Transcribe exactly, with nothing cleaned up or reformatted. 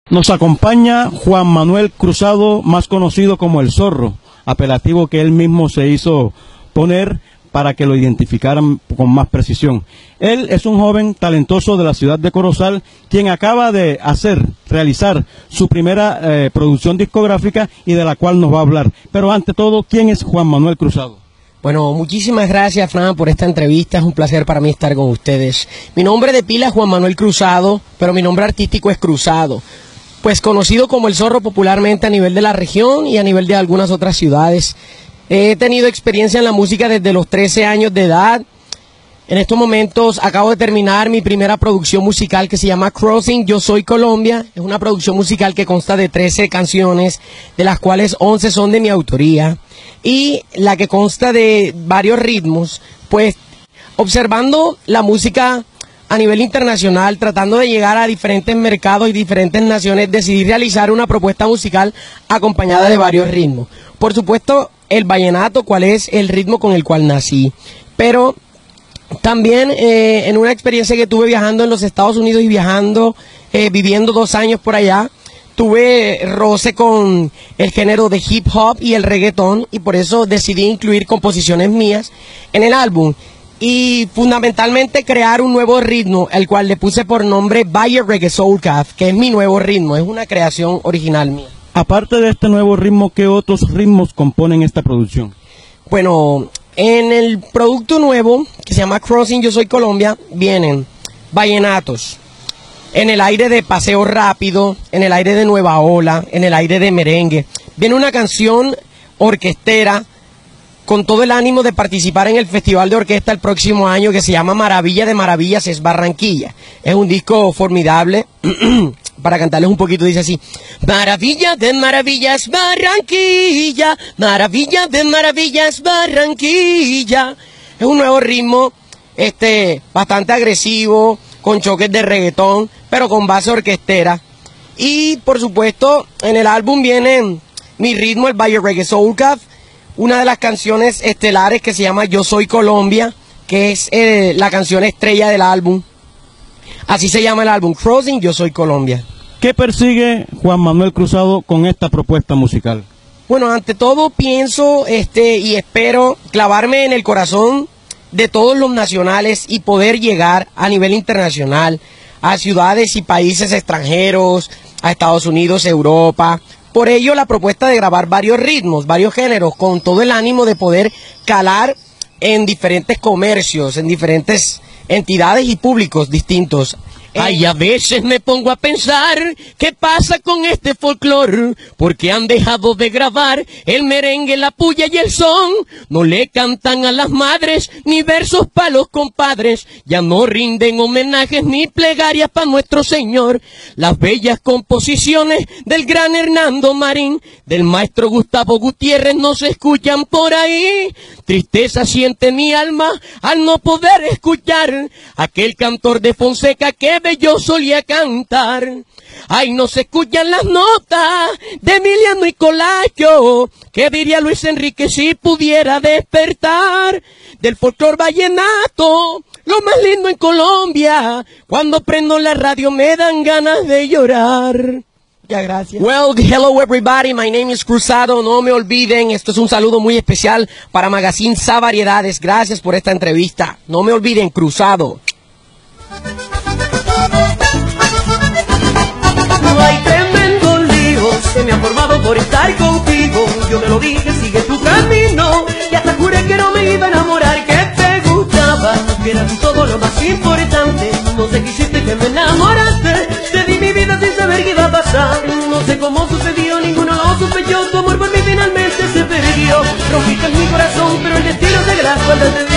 Nos acompaña Juan Manuel Cruzado, más conocido como El Zorro, apelativo que él mismo se hizo poner para que lo identificaran con más precisión. Él es un joven talentoso de la ciudad de Corozal, quien acaba de hacer, realizar su primera eh, producción discográfica y de la cual nos va a hablar. Pero ante todo, ¿quién es Juan Manuel Cruzado? Bueno, muchísimas gracias, Fran, por esta entrevista. Es un placer para mí estar con ustedes. Mi nombre de pila es Juan Manuel Cruzado, pero mi nombre artístico es Cruzado. Pues conocido como El Zorro popularmente a nivel de la región y a nivel de algunas otras ciudades. He tenido experiencia en la música desde los trece años de edad. En estos momentos acabo de terminar mi primera producción musical que se llama Crossing, Yo Soy Colombia. Es una producción musical que consta de trece canciones, de las cuales once son de mi autoría. Y la que consta de varios ritmos, pues observando la música a nivel internacional, tratando de llegar a diferentes mercados y diferentes naciones, decidí realizar una propuesta musical acompañada de varios ritmos. Por supuesto, el vallenato, cuál es el ritmo con el cual nací, pero también eh, en una experiencia que tuve viajando en los Estados Unidos y viajando, eh, viviendo dos años por allá, tuve roce con el género de hip hop y el reggaetón, y por eso decidí incluir composiciones mías en el álbum. Y fundamentalmente crear un nuevo ritmo, el cual le puse por nombre Valle Reggae Soul Caf, que es mi nuevo ritmo, es una creación original mía. Aparte de este nuevo ritmo, ¿qué otros ritmos componen esta producción? Bueno, en el producto nuevo, que se llama Crossing, Yo Soy Colombia, vienen vallenatos, en el aire de paseo rápido, en el aire de nueva ola, en el aire de merengue. Viene una canción orquestera, con todo el ánimo de participar en el Festival de Orquesta el próximo año, que se llama Maravilla de Maravillas es Barranquilla. Es un disco formidable. Para cantarles un poquito dice así: Maravilla de Maravillas Barranquilla, Maravilla de Maravillas Barranquilla. Es un nuevo ritmo, este, bastante agresivo, con choques de reggaetón, pero con base orquestera. Y por supuesto, en el álbum viene mi ritmo, el Valle Reggae Soul Caf, una de las canciones estelares que se llama Yo Soy Colombia, que es eh, la canción estrella del álbum. Así se llama el álbum, Crossing, Yo Soy Colombia. ¿Qué persigue Juan Manuel Cruzado con esta propuesta musical? Bueno, ante todo pienso este, y espero clavarme en el corazón de todos los nacionales y poder llegar a nivel internacional, a ciudades y países extranjeros, a Estados Unidos, Europa. Por ello la propuesta de grabar varios ritmos, varios géneros, con todo el ánimo de poder calar en diferentes comercios, en diferentes entidades y públicos distintos. Ay, a veces me pongo a pensar qué pasa con este folclore, porque han dejado de grabar el merengue, la puya y el son. No le cantan a las madres ni versos pa' los compadres, ya no rinden homenajes ni plegarias pa' nuestro Señor. Las bellas composiciones del gran Hernando Marín, del maestro Gustavo Gutiérrez no se escuchan por ahí. Tristeza siente mi alma al no poder escuchar aquel cantor de Fonseca que yo solía cantar. Ay, no se escuchan las notas de Emiliano y Colacho. ¿Qué diría Luis Enrique si pudiera despertar del folclor vallenato, lo más lindo en Colombia? Cuando prendo la radio me dan ganas de llorar. Ya, gracias. Well, hello everybody, my name is Cruzado. No me olviden, esto es un saludo muy especial para Magazine Sa Variedades. Gracias por esta entrevista. No me olviden, Cruzado. No hay tremendo lío, se me ha formado por estar contigo. Yo te lo dije, sigue tu camino, y hasta juré que no me iba a enamorar, que te gustaba, que era tú todo lo más importante. No sé qué hiciste que me enamoraste, te di mi vida sin saber qué iba a pasar. No sé cómo sucedió, ninguno lo sospechó, tu amor por mí finalmente se perdió. Rompiste mi corazón, pero el destino se graspa antes de